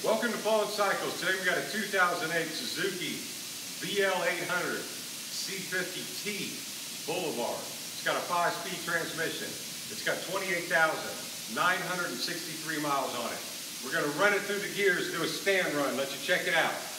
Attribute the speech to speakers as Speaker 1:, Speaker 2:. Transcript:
Speaker 1: Welcome to Fallen Cycles. Today we got a 2008 Suzuki VL800 C50T Boulevard. It's got a 5-speed transmission. It's got 28,963 miles on it. We're going to run it through the gears, do a stand run, let you check it out.